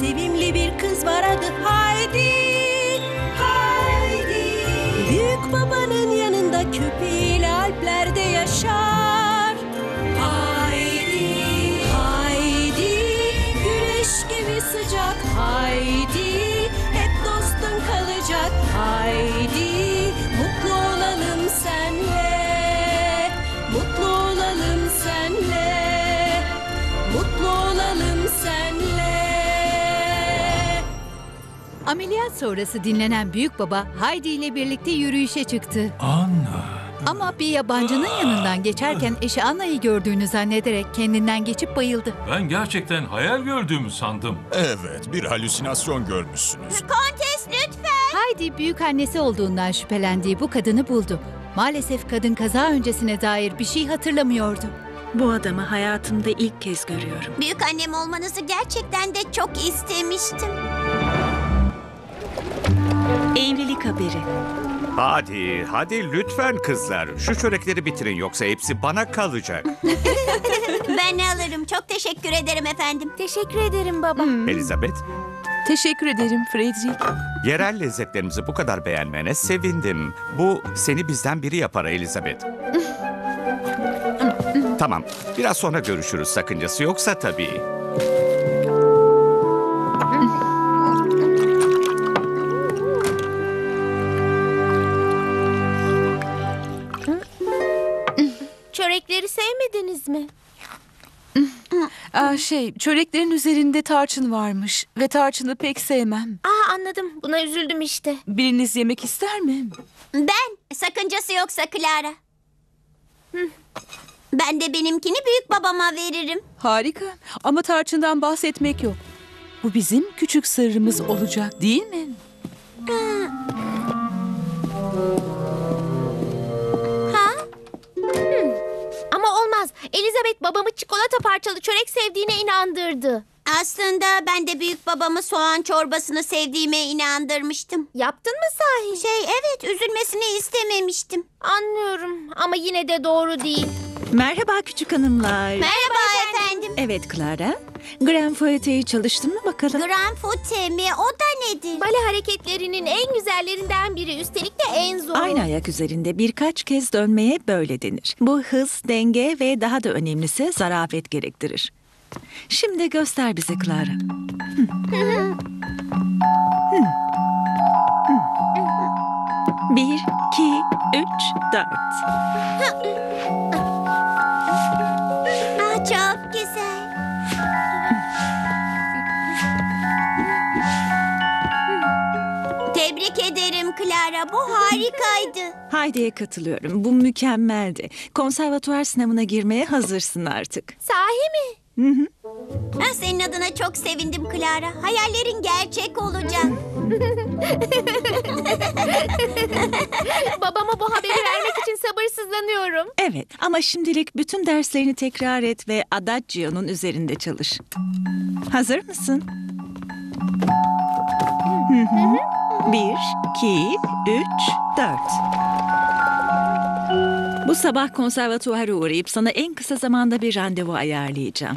sevimli bir kız var, adı Haydi. Haydi. Büyük babanın yanında köpeğiyle Alplerde yaşar. Haydi. Haydi. Güneş gibi sıcak. Haydi. Hep dostun kalacak. Haydi. Mutlu olalım senle. Mutlu olalım senle. Mutlu olalım senle. Ameliyat sonrası dinlenen büyük baba Haydi ile birlikte yürüyüşe çıktı. Anna. Ama bir yabancının yanından geçerken eşi Anna'yı gördüğünü zannederek kendinden geçip bayıldı. Ben gerçekten hayal gördüğümü sandım. Evet, bir halüsinasyon görmüşsünüz. Kontes lütfen. Haydi büyük annesi olduğundan şüphelendiği bu kadını buldu. Maalesef kadın kaza öncesine dair bir şey hatırlamıyordu. Bu adamı hayatımda ilk kez görüyorum. Büyük annem olmanızı gerçekten de çok istemiştim. Evlilik haberi. Hadi lütfen kızlar. Şu çörekleri bitirin yoksa hepsi bana kalacak. Ben alırım. Çok teşekkür ederim efendim. Teşekkür ederim baba. Elizabeth, Teşekkür ederim Frederick. yerel lezzetlerimizi bu kadar beğenmene sevindim. Bu seni bizden biri yapar Elizabeth. Tamam, biraz sonra görüşürüz. Sakıncası yoksa tabii. Çörekleri sevmediniz mi? Çöreklerin üzerinde tarçın varmış ve tarçını pek sevmem. Anladım. Buna üzüldüm işte. Biriniz yemek ister mi? Ben. Sakıncası yoksa Clara. Ben de benimkini büyük babama veririm. Harika. Ama tarçından bahsetmek yok. Bu bizim küçük sırrımız olacak, değil mi? Ama olmaz. Elizabeth babamı çikolata parçalı çörek sevdiğine inandırdı. Aslında ben de büyük babamı soğan çorbasını sevdiğime inandırmıştım. Yaptın mı sahi? Evet, üzülmesini istememiştim. Anlıyorum ama yine de doğru değil. Merhaba küçük hanımlar. Merhaba efendim. Evet Clara. Grand Fouette'yi çalıştın mı bakalım? Grand Fouette mi? O da nedir? Bale hareketlerinin en güzellerinden biri. Üstelik de en zoru. Aynı ayak üzerinde birkaç kez dönmeye böyle denir. Bu hız, denge ve daha da önemlisi zarafet gerektirir. Şimdi göster bize Clara. Bir, iki, üç, dört. Çok güzel. Tebrik ederim Clara. Bu harikaydı. Haydi'ye katılıyorum. Bu mükemmeldi. Konservatuvar sınavına girmeye hazırsın artık. Sahi mi? Senin adına çok sevindim Clara. Hayallerin gerçek olacak. Babama bu haberi vermek için sabırsızlanıyorum. Evet ama şimdilik bütün derslerini tekrar et ve Adaggio'nun üzerinde çalış. Hazır mısın? Bir, iki, üç, dört. Bu sabah konservatuvara uğrayıp sana en kısa zamanda bir randevu ayarlayacağım.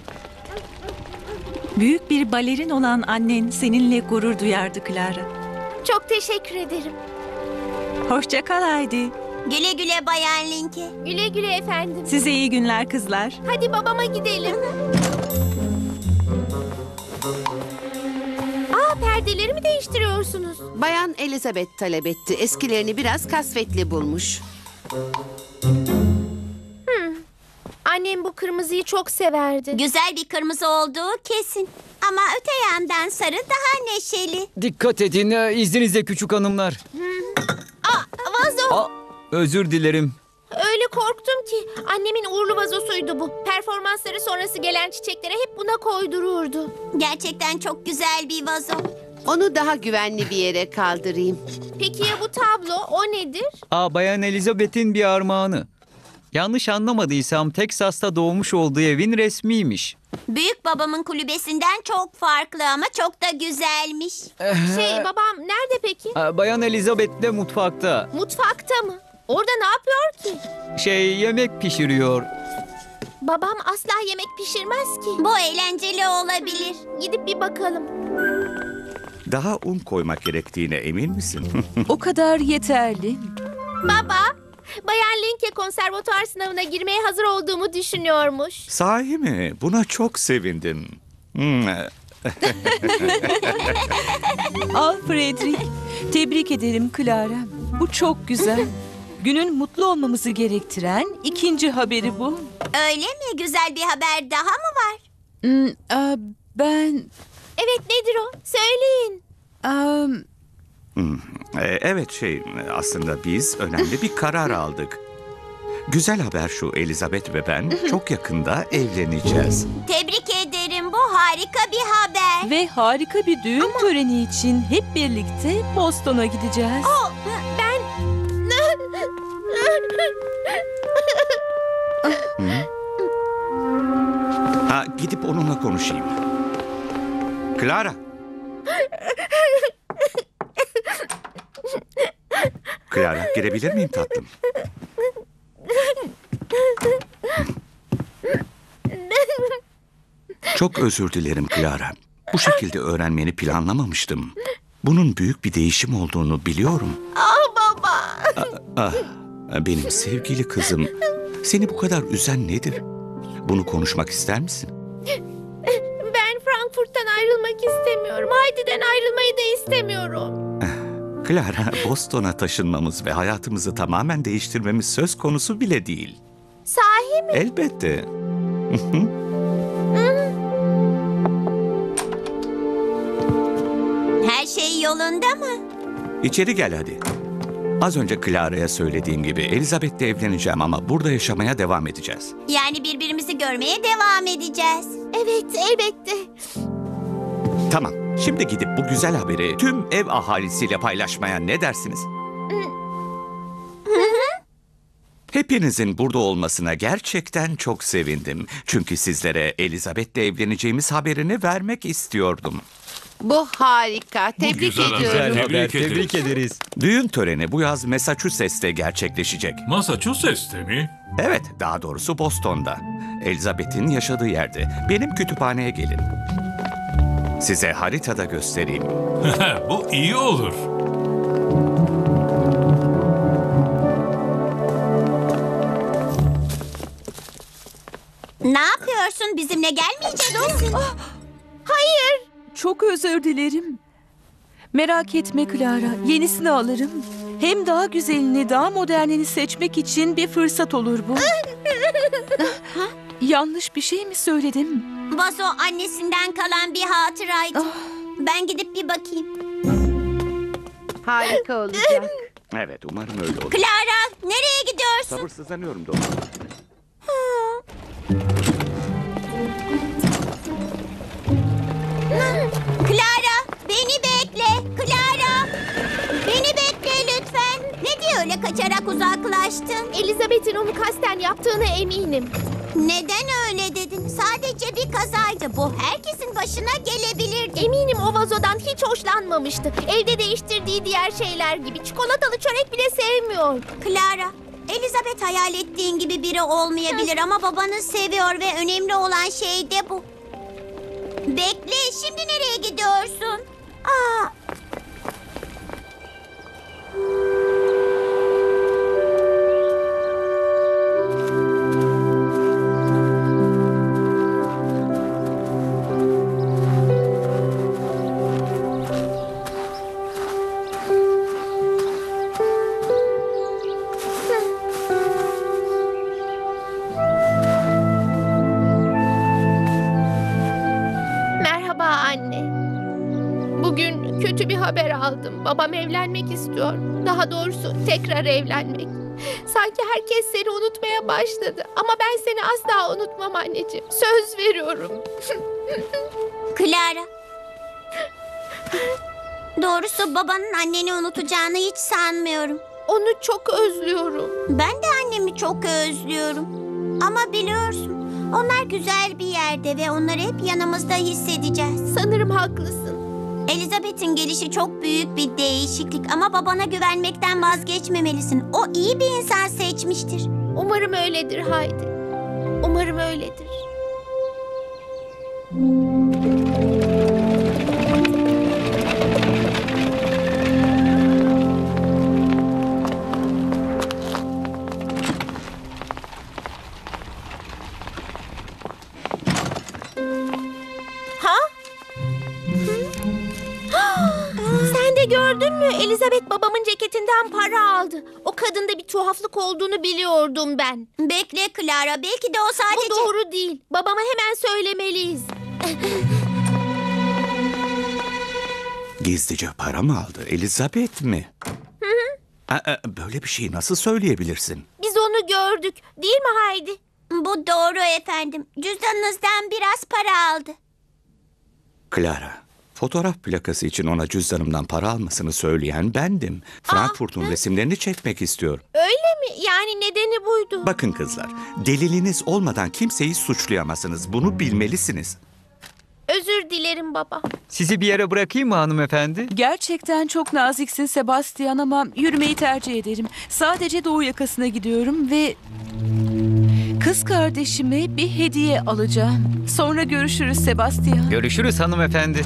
Büyük bir balerin olan annen seninle gurur duyardı Clara. Çok teşekkür ederim. Hoşça kal Haydi. Güle güle Bayan Linke. Güle güle efendim. Size iyi günler kızlar. Hadi babama gidelim. Perdeleri mi değiştiriyorsunuz? Bayan Elizabeth talep etti. Eskilerini biraz kasvetli bulmuş. Annem bu kırmızıyı çok severdi. Güzel bir kırmızı olduğu kesin. Ama öte yandan sarı daha neşeli. Dikkat edin, izninizle küçük hanımlar. Vazo! Özür dilerim. Öyle korktum ki. Annemin uğurlu vazosuydu bu. Performansları sonrası gelen çiçeklere hep buna koydururdu. Gerçekten çok güzel bir vazo. Onu daha güvenli bir yere kaldırayım. Peki ya bu tablo? O nedir? Bayan Elizabeth'in bir armağanı. Yanlış anlamadıysam Teksas'ta doğmuş olduğu evin resmiymiş. Büyük babamın kulübesinden çok farklı ama çok da güzelmiş. Babam nerede peki? Bayan Elizabeth de mutfakta. Mutfakta mı? Orada ne yapıyor ki? Yemek pişiriyor. Babam asla yemek pişirmez ki. Bu eğlenceli olabilir. Gidip bir bakalım. Daha un koymak gerektiğine emin misin? O kadar yeterli. Baba, Bayan Linke konservatuar sınavına girmeye hazır olduğumu düşünüyormuş. Sahi mi? Buna çok sevindim. Al Frederick. Tebrik ederim Clara. Bu çok güzel. Günün mutlu olmamızı gerektiren ikinci haberi bu. Öyle mi? Güzel bir haber daha mı var? Ben... Evet, nedir o? Söyleyin. Evet aslında biz önemli bir karar aldık. Güzel haber şu, Elizabeth ve ben çok yakında evleneceğiz. Tebrik ederim. Bu harika bir haber. Ve harika bir düğün töreni için hep birlikte Boston'a gideceğiz. Ben... Gidip onunla konuşayım. Clara. Clara, girebilir miyim tatlım? Çok özür dilerim Clara. Bu şekilde öğrenmeni planlamamıştım. Bunun büyük bir değişim olduğunu biliyorum. Baba. Benim sevgili kızım. Seni bu kadar üzen nedir? Bunu konuşmak ister misin? Ben Frankfurt'tan ayrılmak istemiyorum. Heidi'den ayrılmayı da istemiyorum. Clara, Boston'a taşınmamız ve hayatımızı tamamen değiştirmemiz söz konusu bile değil. Sahi mi? Elbette. Her şey yolunda mı? İçeri gel hadi. Az önce Clara'ya söylediğim gibi Elizabeth'le evleneceğim ama burada yaşamaya devam edeceğiz. Yani birbirimizi görmeye devam edeceğiz. Evet, elbette. Tamam, şimdi gidip bu güzel haberi tüm ev ahalisiyle paylaşmaya ne dersiniz? Hepinizin burada olmasına gerçekten çok sevindim. Çünkü sizlere Elizabeth'le evleneceğimiz haberini vermek istiyordum. Bu harika. Tebrik güzel haber. ediyorum. Güzel haber. Tebrik ederiz. Düğün töreni bu yaz Massachusetts'te gerçekleşecek. Massachusetts'te mi? Evet, daha doğrusu Boston'da. Elizabeth'in yaşadığı yerde. Benim kütüphaneye gelin. Size haritada göstereyim. Bu iyi olur. Ne yapıyorsun? Bizimle gelmeyecek misin? Hayır. Çok özür dilerim. Merak etme Clara, yenisini alırım. Hem daha güzelini, daha modernini seçmek için bir fırsat olur bu. Yanlış bir şey mi söyledim? Vazo annesinden kalan bir hatıraydı. Ben gidip bir bakayım. Harika olacak. Evet, umarım öyle olur. Clara, nereye gidiyorsun? Sabırsızlanıyorum doğru. Clara, beni bekle. Clara, beni bekle lütfen. Ne diye öyle kaçarak uzaklaştın? Elizabeth'in onu kasten yaptığına eminim. Neden öyle dedin? Sadece bir kazaydı. Bu herkesin başına gelebilirdi. Eminim o vazodan hiç hoşlanmamıştı. Evde değiştirdiği diğer şeyler gibi. Çikolatalı çörek bile sevmiyor. Clara, Elizabeth hayal ettiğin gibi biri olmayabilir ama babanı seviyor ve önemli olan şey de bu. Bekle, şimdi nereye gidiyorsun? Merhaba anne. Bugün kötü bir haber aldım. Babam evlenmek istiyor. Daha doğrusu tekrar evlenmek. Sanki herkes seni unutmaya başladı. Ama ben seni asla unutmam anneciğim. Söz veriyorum. Clara. Doğrusu babanın anneni unutacağını hiç sanmıyorum. Onu çok özlüyorum. Ben de annemi çok özlüyorum. Ama biliyorsun, onlar güzel bir yerde ve onları hep yanımızda hissedeceğiz. Sanırım haklısın. Elizabeth'in gelişi çok büyük bir değişiklik ama babana güvenmekten vazgeçmemelisin. O iyi bir insan seçmiştir. Umarım öyledir Haydi. Umarım öyledir. Sen de gördün mü? Elizabeth babamın ceketinden para aldı. O kadında bir tuhaflık olduğunu biliyordum ben. Bekle Clara, belki de o sadece... Bu doğru değil. Babama hemen söylemeliyiz. Gizlice para mı aldı? Elizabeth mi? Böyle bir şeyi nasıl söyleyebilirsin? Biz onu gördük. Değil mi Haydi? Bu doğru efendim. Cüzdanınızdan biraz para aldı. Clara, fotoğraf plakası için ona cüzdanımdan para almasını söyleyen bendim. Frankfurt'un resimlerini çekmek istiyor. Öyle mi? Yani nedeni buydu. Bakın kızlar, deliliniz olmadan kimseyi suçlayamazsınız. Bunu bilmelisiniz. Özür dilerim baba. Sizi bir yere bırakayım mı hanımefendi? Gerçekten çok naziksin Sebastian ama yürümeyi tercih ederim. Sadece doğu yakasına gidiyorum ve kız kardeşime bir hediye alacağım. Sonra görüşürüz Sebastian. Görüşürüz hanımefendi.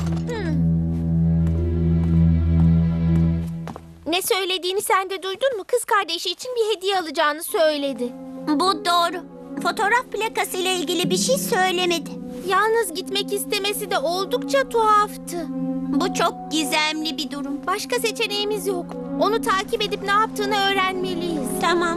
Ne söylediğini sen de duydun mu? Kız kardeşi için bir hediye alacağını söyledi. Bu doğru. Fotoğraf plakası ile ilgili bir şey söylemedi. Yalnız gitmek istemesi de oldukça tuhaftı. Bu çok gizemli bir durum. Başka seçeneğimiz yok. Onu takip edip ne yaptığını öğrenmeliyiz. Tamam.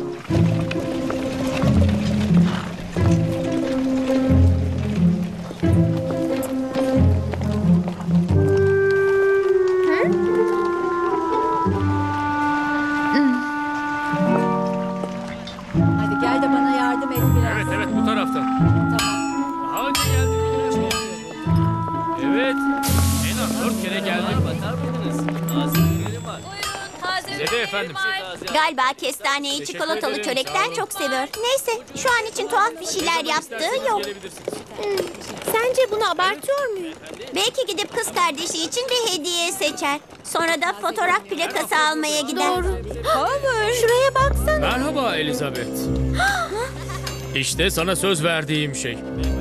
Hadi gel de bana yardım et biraz. Evet evet bu taraftan. Daha önce geldim. Evet. En az 4 kere geldim. Bakar mısınız? Nazilerim var. Size de efendim. Galiba kestaneyi çikolatalı çörekten çok seviyor. Neyse, şu an için tuhaf bir şeyler yaptığı yok. Sence bunu abartıyor muyum? Belki gidip kız kardeşi için bir hediye seçer. Sonra da fotoğraf plakası almaya gider. Doğru. Şuraya baksana. Merhaba Elizabeth. İşte sana söz verdiğim şey.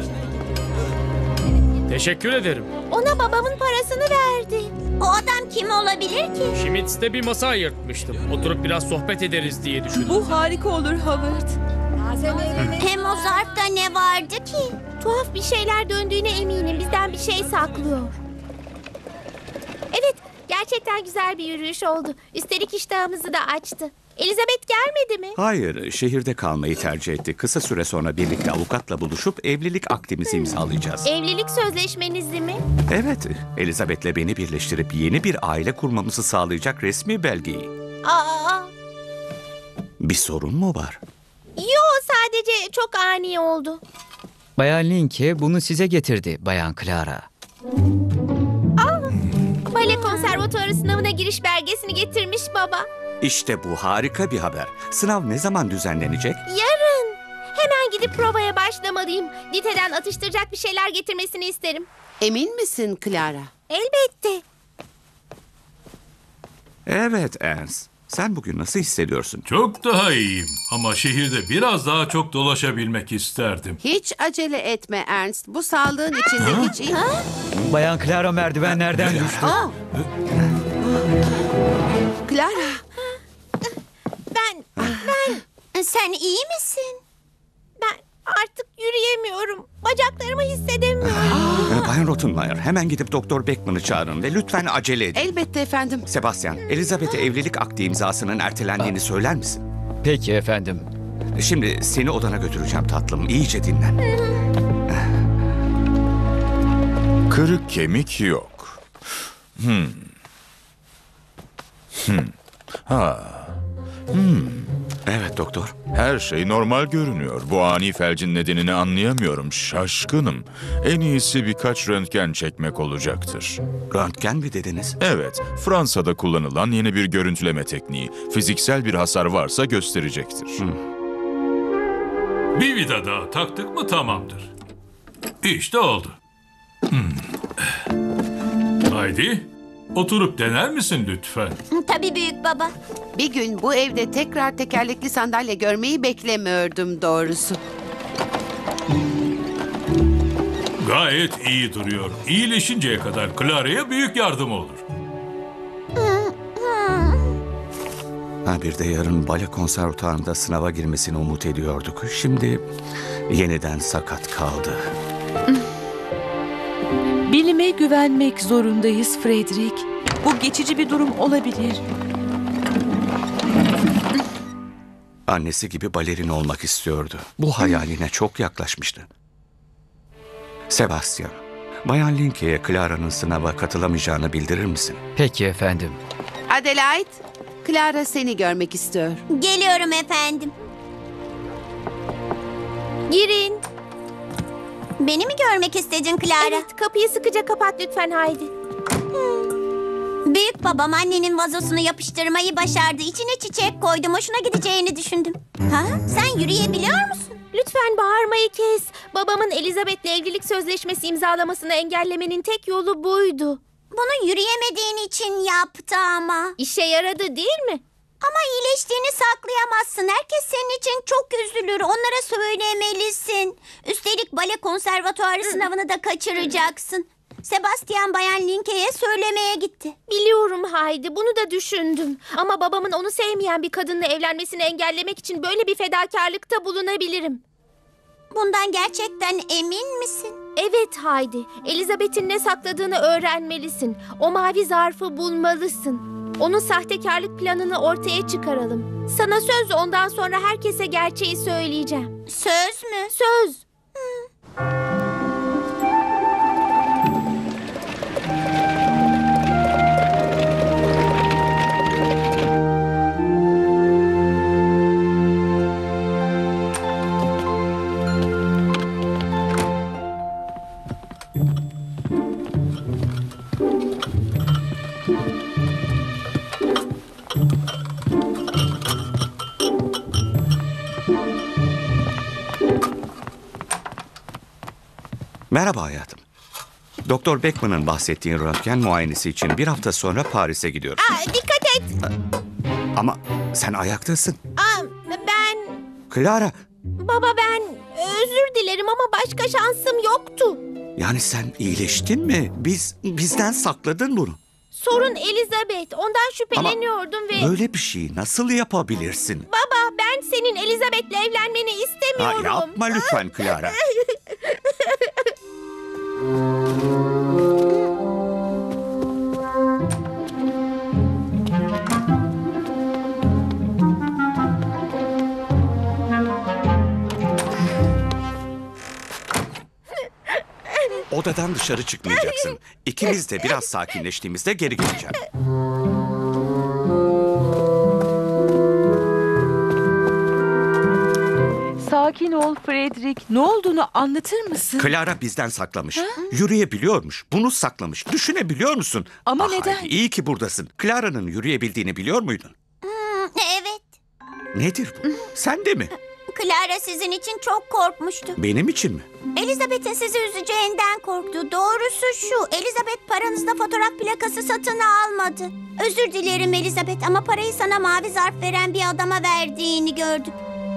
Teşekkür ederim. Ona babamın parasını verdi. O adam kim olabilir ki? Schmitz'te bir masa ayırtmıştım. Oturup biraz sohbet ederiz diye düşündüm. Bu harika olur Howard. Hem o zarfta ne vardı ki? Tuhaf bir şeyler döndüğüne eminim. Bizden bir şey saklıyor. Evet, gerçekten güzel bir yürüyüş oldu. Üstelik iştahımızı da açtı. Elizabeth gelmedi mi? Hayır, şehirde kalmayı tercih etti. Kısa süre sonra birlikte avukatla buluşup evlilik akdimizi imzalayacağız. Evlilik sözleşmenizi mi? Evet, Elizabeth'le beni birleştirip yeni bir aile kurmamızı sağlayacak resmi belgeyi. Aa, Bir sorun mu var? yo sadece çok ani oldu. Bayan Linke bunu size getirdi Bayan Clara. Bale konservatuarı sınavına giriş belgesini getirmiş baba. İşte bu harika bir haber. Sınav ne zaman düzenlenecek? Yarın. Hemen gidip provaya başlamalıyım. Dite'den atıştıracak bir şeyler getirmesini isterim. Emin misin Clara? Elbette. Evet Ernst. Sen bugün nasıl hissediyorsun? Çok daha iyiyim ama şehirde biraz daha çok dolaşabilmek isterdim. Hiç acele etme Ernst. Bu sağlığın içinde hiç iyi... Bayan Clara merdivenlerden düştü. Aa! Clara, Sen iyi misin? Ben artık yürüyemiyorum. Bacaklarımı hissedemiyorum. Bayan Rottenmeier, hemen gidip Doktor Beckman'ı çağırın ve lütfen acele edin. elbette efendim. Sebastian, Elizabeth'e evlilik akdi imzasının ertelendiğini söyler misin? Peki efendim. Şimdi seni odana götüreceğim tatlım. İyice dinlen. Kırık kemik yok. Evet doktor. Her şey normal görünüyor. Bu ani felcin nedenini anlayamıyorum. Şaşkınım. En iyisi birkaç röntgen çekmek olacaktır. Röntgen mi dediniz? Evet, Fransa'da kullanılan yeni bir görüntüleme tekniği. Fiziksel bir hasar varsa gösterecektir. Bir vida daha taktık mı tamamdır. İşte oldu. Haydi, oturup dener misin lütfen? Tabii büyük baba. Bir gün bu evde tekrar tekerlekli sandalye görmeyi beklemiyordum doğrusu. Gayet iyi duruyor. İyileşinceye kadar Clara'ya büyük yardım olur. Bir de yarın bale konservatuarında sınava girmesini umut ediyorduk. Şimdi yeniden sakat kaldı. Bilime güvenmek zorundayız Frederick. Bu geçici bir durum olabilir. Annesi gibi balerin olmak istiyordu. Bu hayaline çok yaklaşmıştı. Sebastian, Bayan Linke'ye Clara'nın sınava katılamayacağını bildirir misin? Peki efendim. Adelaide, Clara seni görmek istiyor. Geliyorum efendim. Girin. Beni mi görmek istedin Clara? Evet, kapıyı sıkıca kapat lütfen Haydi. Büyük babam annenin vazosunu yapıştırmayı başardı. İçine çiçek koydum. Hoşuna gideceğini düşündüm. Ha? Sen yürüyebiliyor musun? Lütfen bağırmayı kes. Babamın Elizabeth'le evlilik sözleşmesi imzalamasını engellemenin tek yolu buydu. Bunu yürüyemediğin için yaptı ama. İşe yaradı değil mi? Ama iyileştiğini saklayamazsın. Herkes senin için çok üzülür. Onlara söylemelisin. Üstelik bale konservatuarı sınavını da kaçıracaksın. Sebastian Bayan Linke'ye söylemeye gitti. Biliyorum Haydi, bunu da düşündüm. Ama babamın onu sevmeyen bir kadınla evlenmesini engellemek için böyle bir fedakarlıkta bulunabilirim. Bundan gerçekten emin misin? Evet Haydi, Elizabeth'in ne sakladığını öğrenmelisin. O mavi zarfı bulmalısın. Onun sahtekarlık planını ortaya çıkaralım. Sana söz, ondan sonra herkese gerçeği söyleyeceğim. Söz mü? Söz. Merhaba hayatım. Doktor Beckman'ın bahsettiğin röntgen muayenesi için bir hafta sonra Paris'e gidiyorum. Dikkat et. Ama sen ayaktasın. Ben... Clara, Baba ben özür dilerim ama başka şansım yoktu. yani sen iyileştin mi? Bizden sakladın bunu. Sorun Elizabeth. Ondan şüpheleniyordum ve... Böyle bir şeyi nasıl yapabilirsin? Baba ben senin Elizabeth'le evlenmeni istemiyorum. Yapma lütfen Clara. Odadan dışarı çıkmayacaksın. İkimiz de biraz sakinleştiğimizde geri geleceğim. Sakin ol Frederick. Ne olduğunu anlatır mısın? Clara bizden saklamış. Yürüyebiliyormuş. Bunu saklamış. Düşünebiliyor musun? Ama neden? Haydi, iyi ki buradasın. Clara'nın yürüyebildiğini biliyor muydun? Evet. Nedir bu? Sen de mi? Clara sizin için çok korkmuştu. Benim için mi? Elizabeth'in sizi üzeceğinden korktu. Doğrusu şu, Elizabeth paranızda fotoğraf plakası satın almadı. Özür dilerim Elizabeth ama parayı sana mavi zarf veren bir adama verdiğini gördük.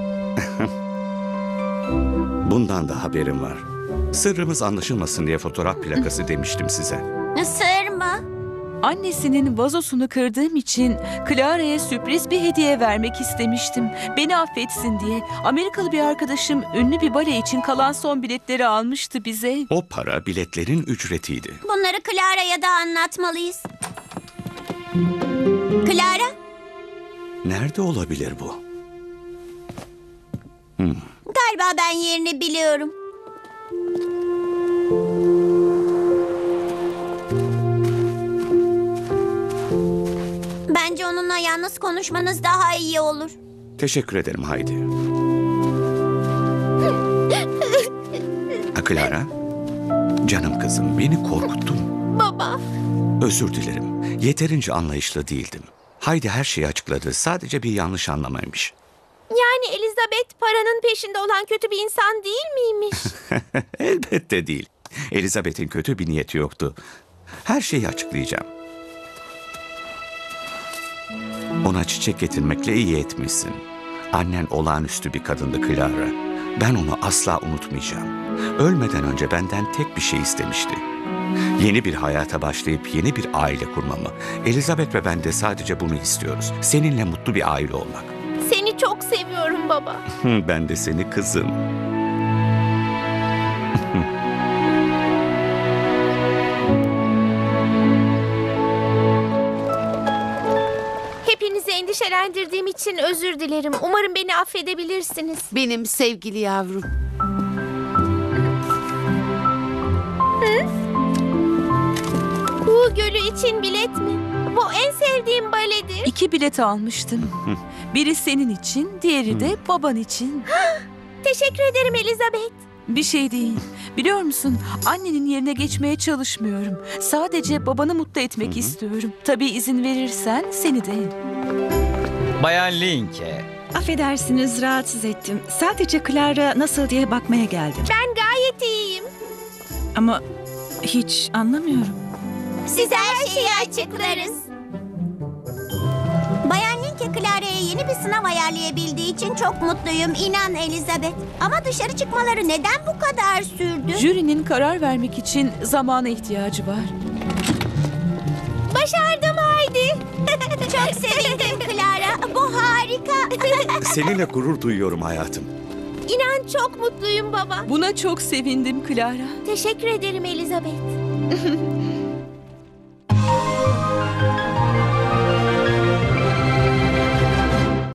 Bundan da haberim var. Sırrımız anlaşılmasın diye fotoğraf plakası demiştim size. Sır mı? Annesinin vazosunu kırdığım için Clara'ya sürpriz bir hediye vermek istemiştim. Beni affetsin diye. Amerikalı bir arkadaşım ünlü bir bale için kalan son biletleri almıştı bize. O para biletlerin ücretiydi. Bunları Clara'ya da anlatmalıyız. Clara? Nerede olabilir bu? Galiba ben yerini biliyorum. Bence onunla yalnız konuşmanız daha iyi olur. Teşekkür ederim Haydi. Clara, canım kızım beni korkuttun. Baba. Özür dilerim. Yeterince anlayışlı değildim. Haydi her şeyi açıkladı. Sadece bir yanlış anlamaymış. Yani Elizabeth paranın peşinde olan kötü bir insan değil miymiş? Elbette değil. Elizabeth'in kötü bir niyeti yoktu. Her şeyi açıklayacağım. Ona çiçek getirmekle iyi etmişsin. Annen olağanüstü bir kadındı Clara. Ben onu asla unutmayacağım. Ölmeden önce benden tek bir şey istemişti. Yeni bir hayata başlayıp yeni bir aile kurmamı. Elizabeth ve ben de sadece bunu istiyoruz. Seninle mutlu bir aile olmak. Seni çok seviyorum baba. Ben de seni kızım. Hepinizi endişelendirdiğim için özür dilerim. Umarım beni affedebilirsiniz. Benim sevgili yavrum. Kuğu Gölü için bilet mi? Bu en sevdiğim baledir. 2 bilet almıştım. Biri senin için, diğeri de baban için. Teşekkür ederim Elizabeth. Bir şey değil. Biliyor musun, annenin yerine geçmeye çalışmıyorum. Sadece babanı mutlu etmek istiyorum. Tabii izin verirsen seni de. Bayan Linke. Affedersiniz, rahatsız ettim. Sadece Clara nasıl diye bakmaya geldim. Ben gayet iyiyim. Ama hiç anlamıyorum. Size her şeyi açıklarız. Bayan Linke Clara'ya yeni bir sınav ayarlayabildiği için çok mutluyum. İnan Elizabeth. Ama dışarı çıkmaları neden bu kadar sürdü? Jürinin karar vermek için zamana ihtiyacı var. Başardım Haydi. Çok sevindim Clara. Bu harika. Seninle gurur duyuyorum hayatım. İnan çok mutluyum baba. Buna çok sevindim Clara. Teşekkür ederim Elizabeth.